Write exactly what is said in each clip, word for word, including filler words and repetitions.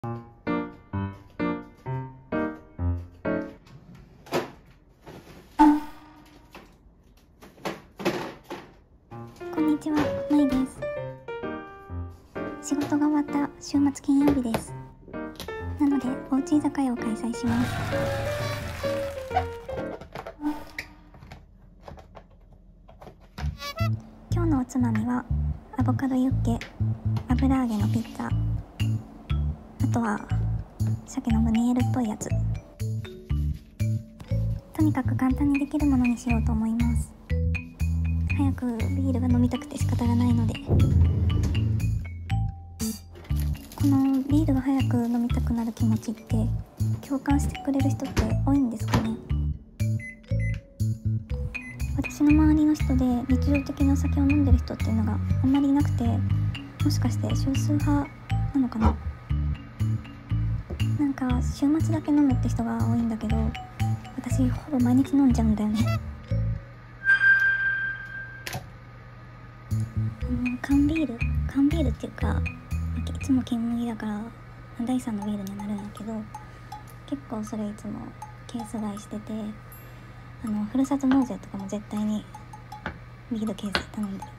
こんにちは、まいです。仕事が終わった週末金曜日です。なので、おうち居酒屋を開催します。今日のおつまみはアボカドユッケ、油揚げのピッツァ、あとは鮭のムニエルっぽいやつ。とにかく簡単にできるものにしようと思います。早くビールが飲みたくて仕方がないので、このビールが早く飲みたくなる気持ちって共感してくれる人って多いんですかね。私の周りの人で日常的にお酒を飲んでる人っていうのがあんまりいなくて、もしかして少数派なのかな。なんか週末だけ飲むって人が多いんだけど、私ほぼ毎日飲んじゃうんだよね。あの缶ビール缶ビールっていうか、いつも金麦だからだいさんのビールになるんやけど、結構それいつもケース買いしてて、あのふるさと納税とかも絶対にビールケース頼んでる。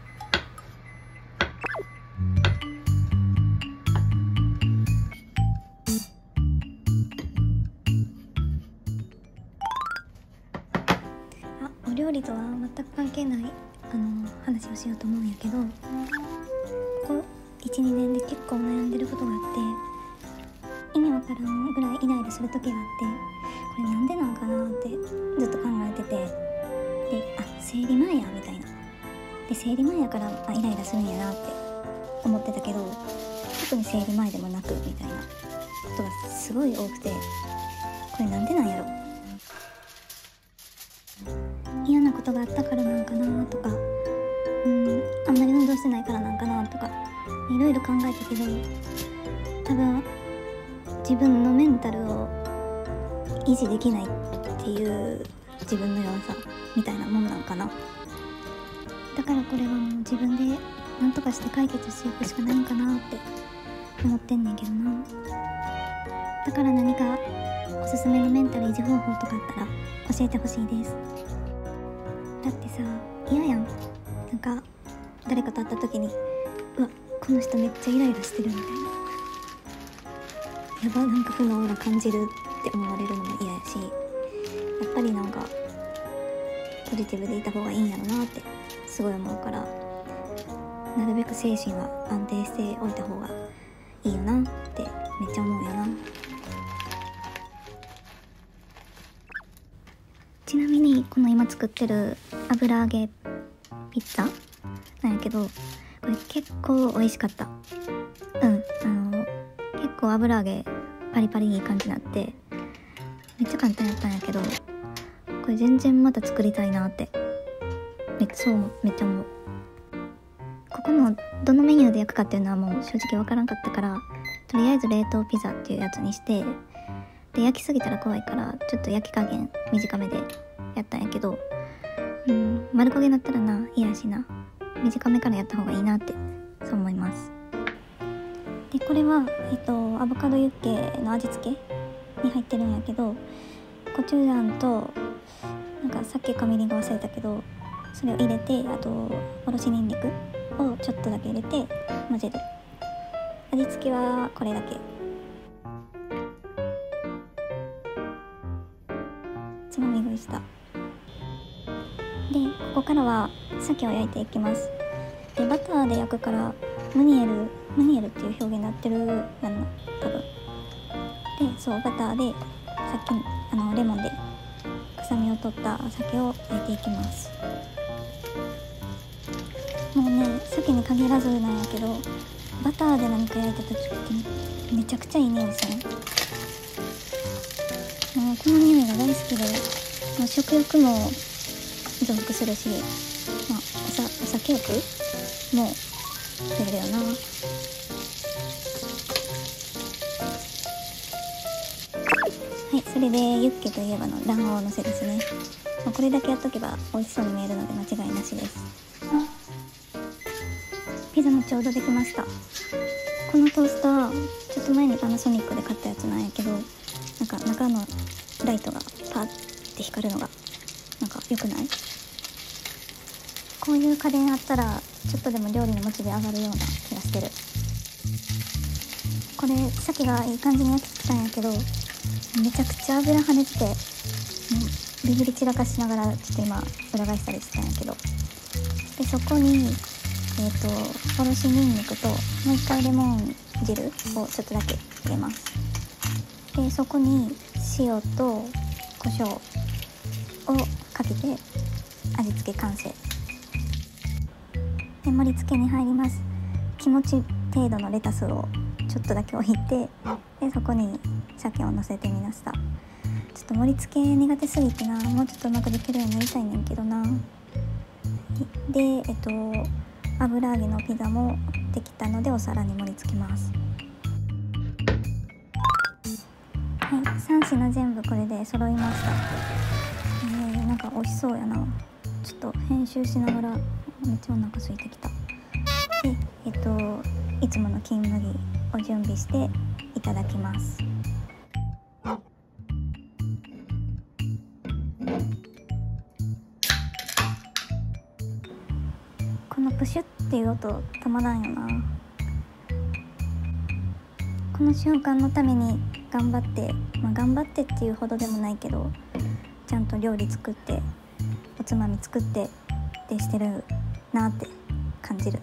あ、お料理とは全く関係ないあの話をしようと思うんやけど、ここいち、にねんで結構悩んでることがあって、意味わからんぐらいイライラする時があって、これなんでなんかなってずっと考えてて、で、あ、生理前やみたいな。で、生理前やからあイライラするんやなって思ってたけど、特に生理前でもなくみたいなことがすごい多くて、これなんでなんやろ。嫌なことがあったからなんかなとか、うん、あんまり運動してないからなんかなとか、いろいろ考えたけど、多分自分のメンタルを維持できないっていう自分の弱さみたいなものなんかな。だからこれはもう自分で何とかして解決していくしかないんかなって思ってんねんけどな。だから何かおすすめのメンタル維持方法とかあったら教えてほしいです。だってさ、嫌やん。なんか誰かと会った時に、うわ、この人めっちゃイライラしてるみたいな、やば、なんか負のオーラ感じるって思われるのも嫌やし、やっぱりなんかポジティブでいた方がいいんやろなってすごい思うから、なるべく精神は安定しておいた方がいいよなってめっちゃ思うよな。ちなみにこの今作ってる油揚げピッツァなんやけど、これ結構美味しかった。うん、あの結構油揚げパリパリいい感じになってめっちゃ簡単やったんやけど、これ全然また作りたいなってめっちゃそうめっちゃ思う。ここのどのメニューで焼くかっていうのはもう正直わからんかったから、とりあえず冷凍ピザっていうやつにして、で焼きすぎたら怖いからちょっと焼き加減短めでやったんやけど、うん、丸焦げになったらな嫌やしな、短めからやった方がいいなってそう思います。でこれは、えっと、アボカドユッケの味付けに入ってるんやけど、コチュジャンとなんかさっきかみりんが忘れたけど、それを入れて、あとおろしにんにくをちょっとだけ入れて混ぜる。味付けはこれだけ。つまみ食いした。でここからは鮭を焼いていきます。でバターで焼くからムニエルムニエルっていう表現になってるやんな多分。でそうバターでさっきあのレモンで臭みを取った鮭を焼いていきます。もうね、鮭に限らずなんやけど、バターで何か焼いた時ってめちゃくちゃいい匂いですね。もうこの匂いが大好きで、もう食欲も増幅するし、まあ、おさお酒欲も出るよな。はい、それでユッケといえばの卵黄のせですね。まあ、これだけやっとけば美味しそうに見えるので間違いなしです。ピザもちょうどできました。ここのトースターちょっと前にパナソニックで買ったやつなんやけど、なんか中のライトがパーって光るのがなんか良くない？こういう家電あったらちょっとでも料理のモチベ上がるような気がしてる。これ鮭がいい感じに焼きつけたんやけど、めちゃくちゃ油跳ねてて、もうビビり散らかしながらちょっと今裏返したりしてたんやけど、でそこにえっ、ー、とおろしにんにくともう一回レモン汁をちょっとだけ入れます。でそこに塩と胡椒をかけて味付け完成で、盛り付けに入ります。気持ち程度のレタスをちょっとだけ置いて、でそこに鮭を乗せてみました。ちょっと盛り付け苦手すぎてな、もうちょっとうまくできるようになりたいねんけどな。でえっと油揚げのピザもできたのでお皿に盛り付けます。はい、さん品全部これで揃いました。えー、なんか美味しそうやな。ちょっと編集しながらめっちゃお腹空いてきた。でえっといつもの金麦を準備していただきます。このプシュっていう音たまらんよな。この瞬間のために頑張って、まあ、頑張ってっていうほどでもないけどちゃんと料理作っておつまみ作ってってしてるなって感じる。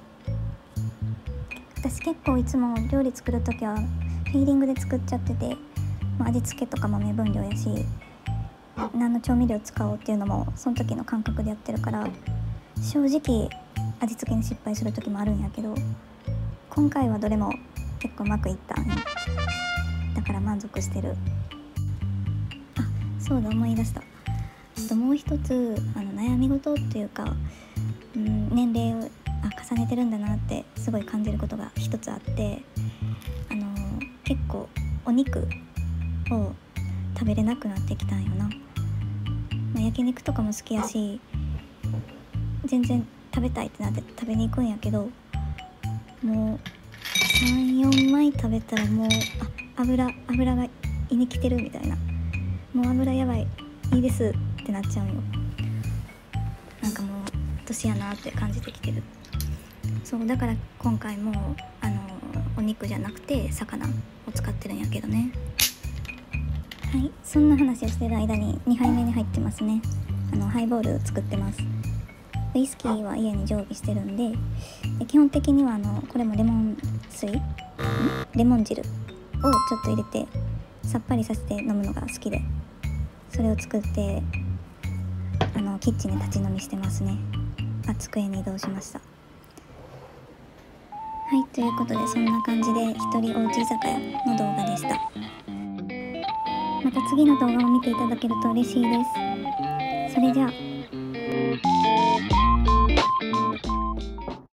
私結構いつも料理作るときはフィーリングで作っちゃってて、まあ、味付けとかも目分量やし何の調味料使おうっていうのもその時の感覚でやってるから、正直味付けに失敗する時もあるんやけど、今回はどれも結構うまくいったんや。だから満足してる。あ、そうだ思い出した。あともう一つあの悩み事っていうか、うん、年齢をあ重ねてるんだなってすごい感じることが一つあって、あの結構お肉を食べれなくなってきたんよな。まあ、焼肉とかも好きやし全然食べたいってなって食べに行くんやけど、もう さん,よん 枚食べたらもうあ油油が胃に来てるみたいな、もう油やばいいいですってなっちゃうんよ。なんかもう年やなって感じてきてる。そうだから今回もあのお肉じゃなくて魚を使ってるんやけどね。はい、そんな話をしてる間ににはいめに入ってますね。あのハイボール作ってます。ウイスキーは家に常備してるんで、で基本的にはあのこれもレモン水んレモン汁をちょっと入れてさっぱりさせて飲むのが好きで、それを作ってあのキッチンで立ち飲みしてますね。あ、机に移動しました。はい、ということでそんな感じで一人おうち居酒屋の動画でした。また次の動画を見ていただけると嬉しいです。それじゃあ。